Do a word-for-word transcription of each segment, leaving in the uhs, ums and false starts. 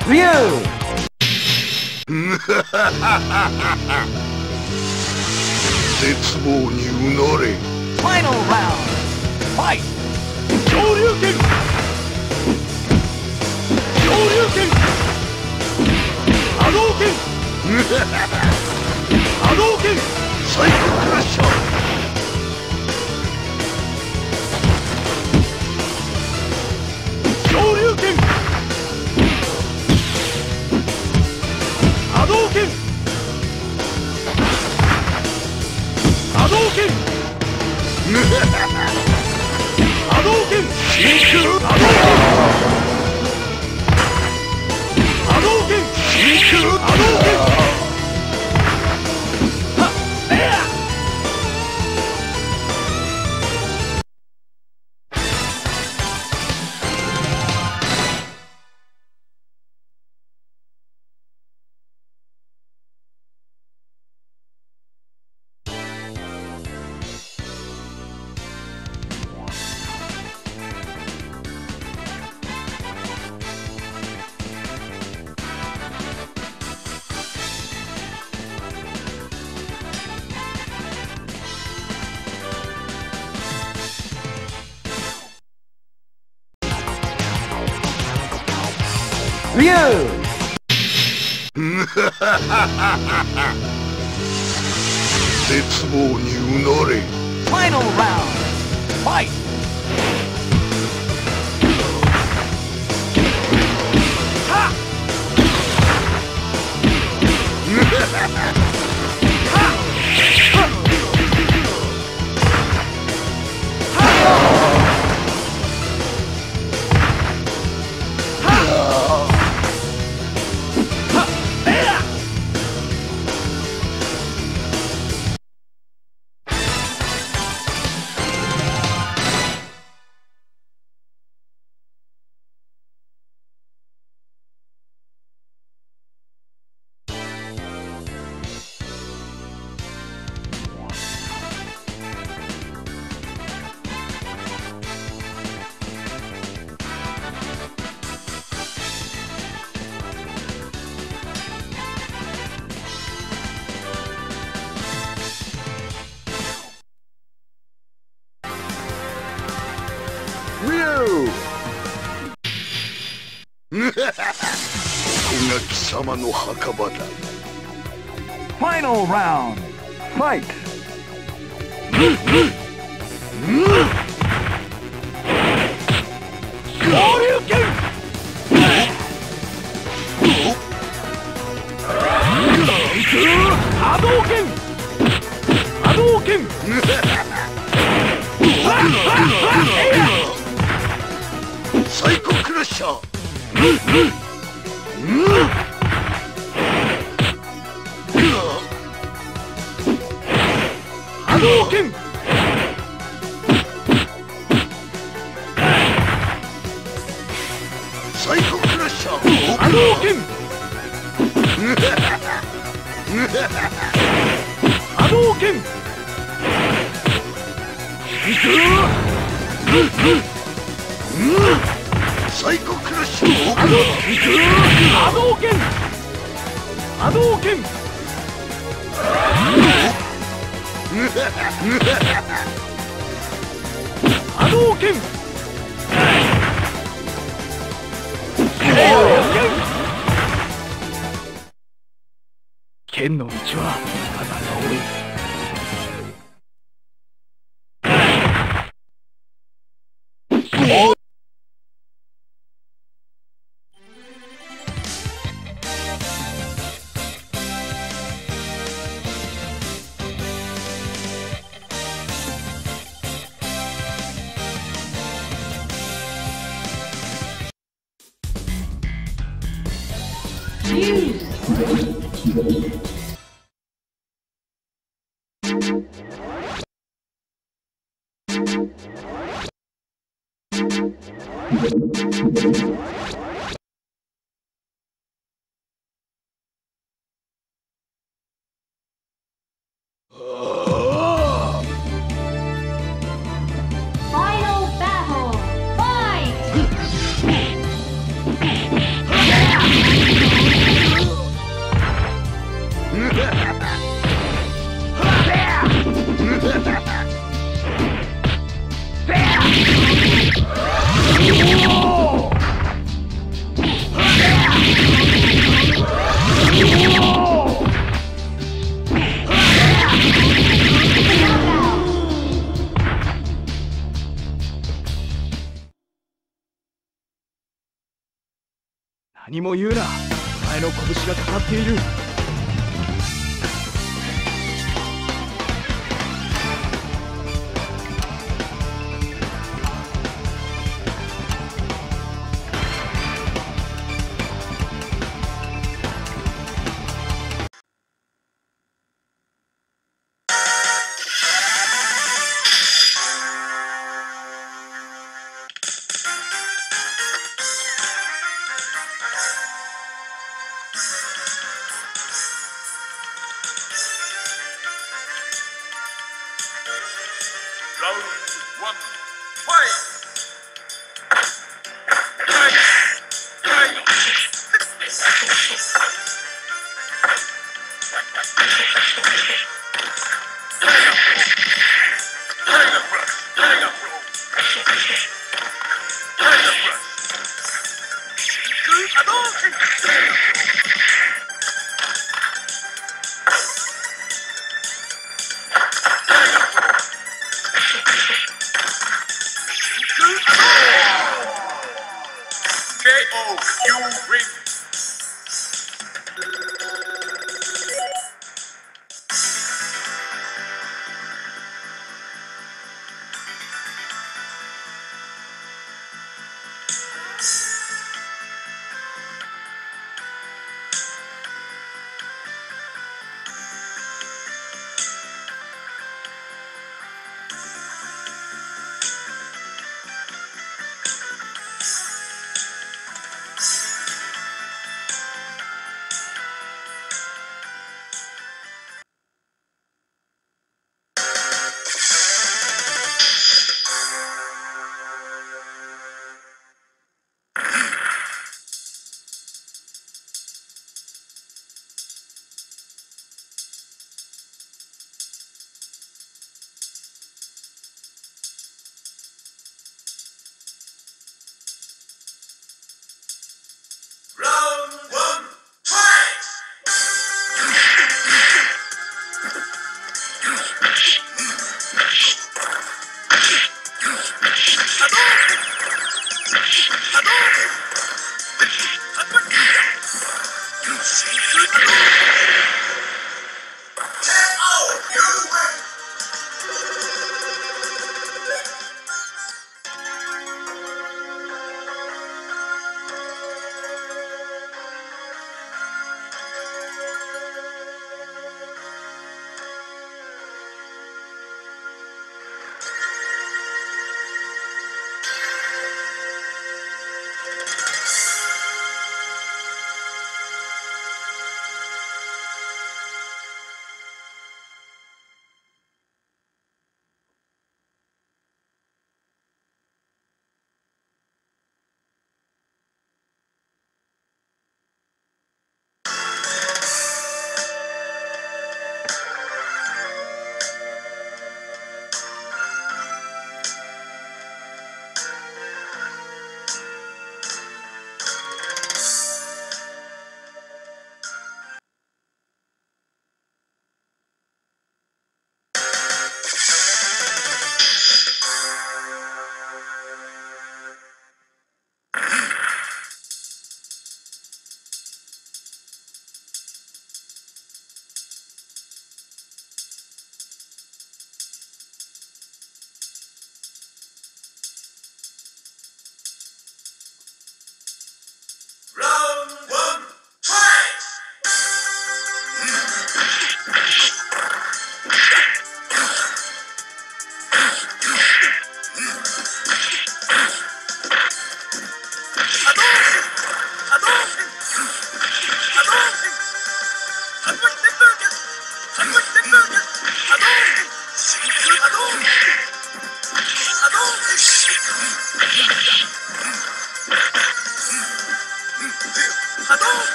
竜絶望にうなれ。 ファイナルラウンドファイト。 昇竜拳昇竜拳波動拳波動拳サイコクラッシャー。 昇竜拳波動拳波動拳波動拳真空波動拳波動拳真空波動拳はっえや竜絶望にうなれ。 ファイナルラウンドファイト。 ここが貴様の墓場だ。 ファイナルラウンドファイト。 昇竜拳波動拳波動拳サイコクラッシャー。 波動拳サイコクラッシャー。 波動拳波動拳サイコクラッシャー。 波動波動拳波動拳波動拳剣の道はまだ遠い。 Final battle. Fight! 何も言うな。お前の拳がかかっている。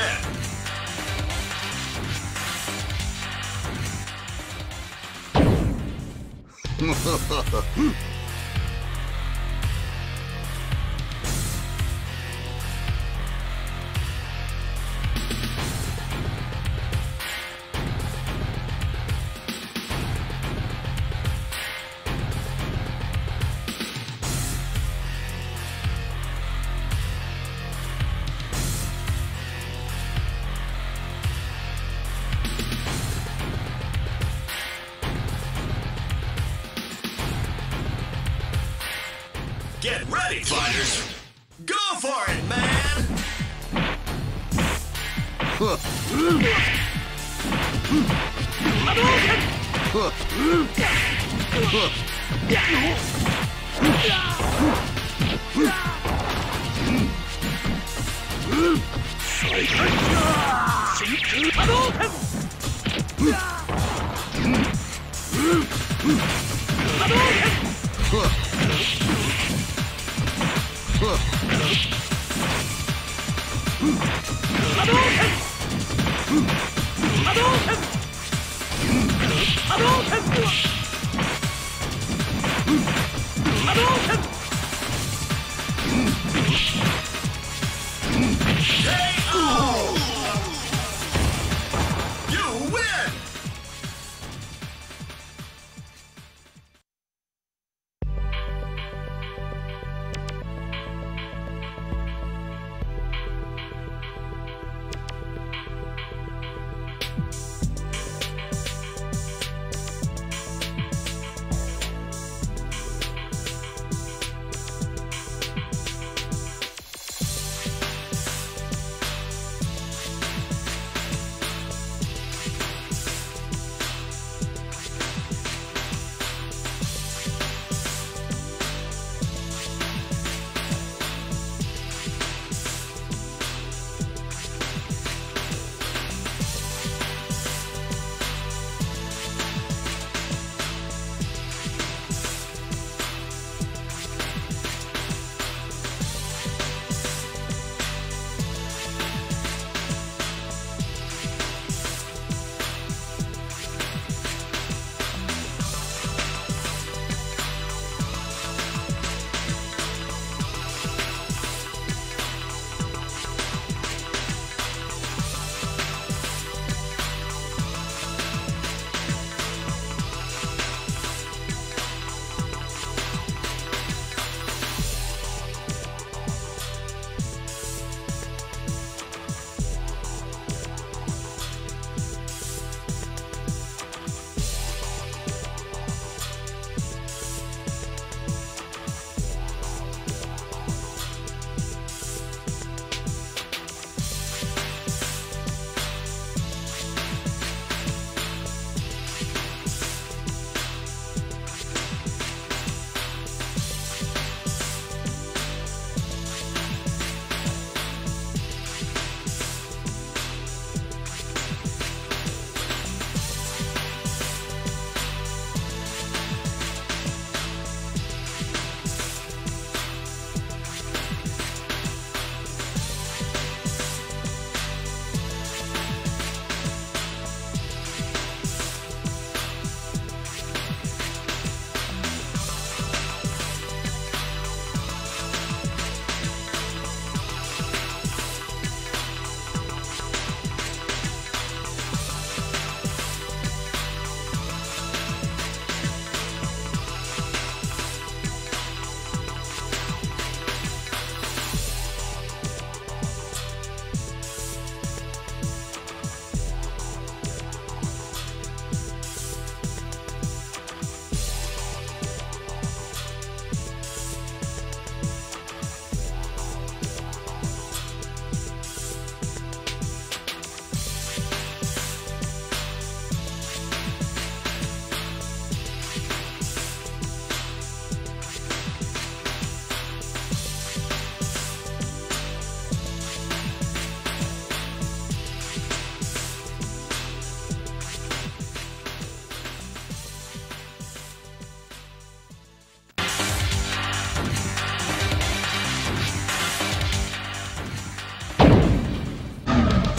Get ready, fighters! Go for it, man!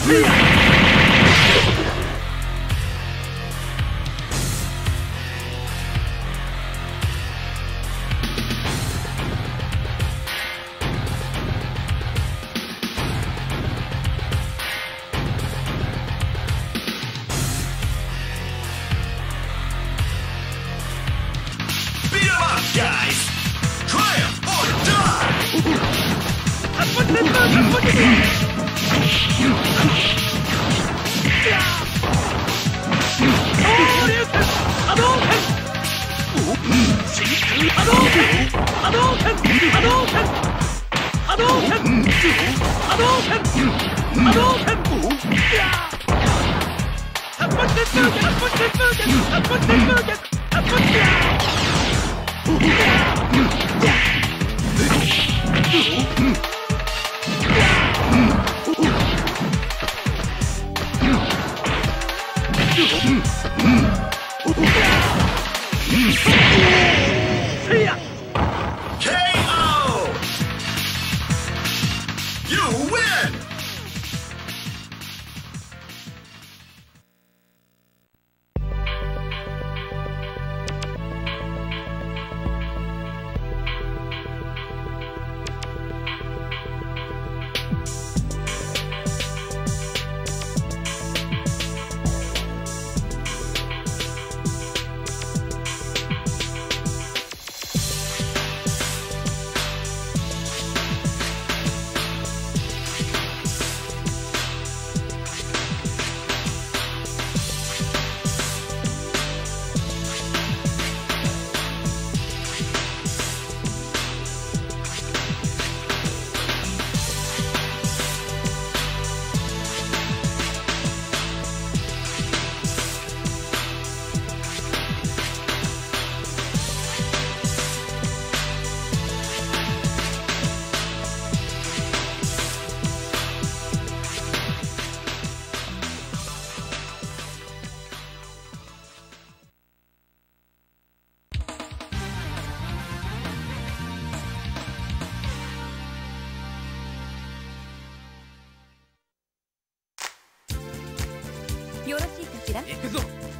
よろしいかしら。 行くぞ。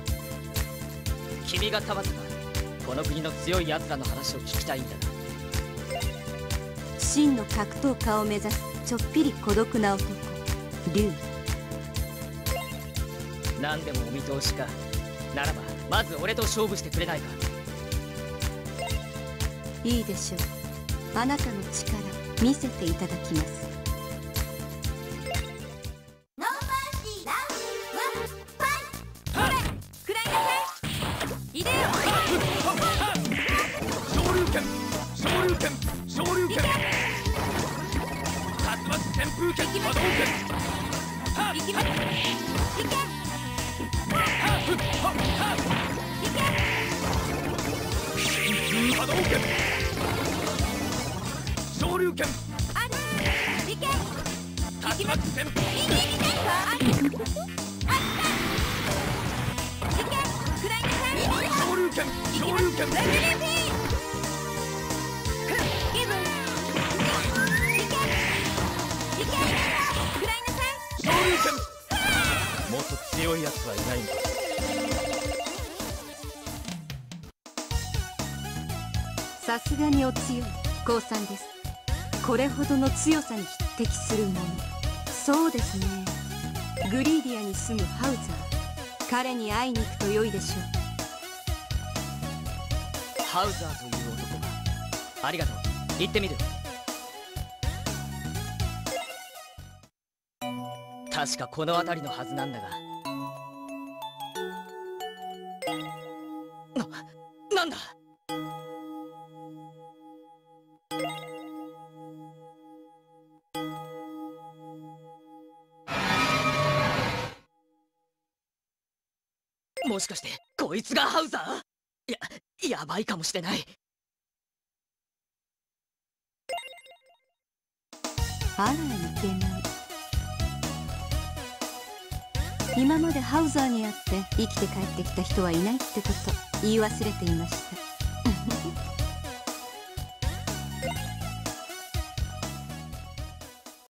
君がたまたまこの国の強い奴らの話を聞きたいんだが。 真の格闘家を目指すちょっぴり孤独な男竜。 何でもお見通しか。ならばまず俺と勝負してくれないか。 いいでしょう。あなたの力見せていただきます。 もっと強いやつはいないんだ。 さすがにお強い降参です。これほどの強さに匹敵するもの。そうですね、グリーディアに住むハウザー、彼に会いに行くと良いでしょう。 ハウザーという男か。ありがとう。行ってみる。確かこの辺りのはずなんだが。な、なんだ。もしかしてこいつがハウザー？や、やばいかもしれない。 あらいけない。今までハウザーに会って生きて帰ってきた人はいないってこと言い忘れていました。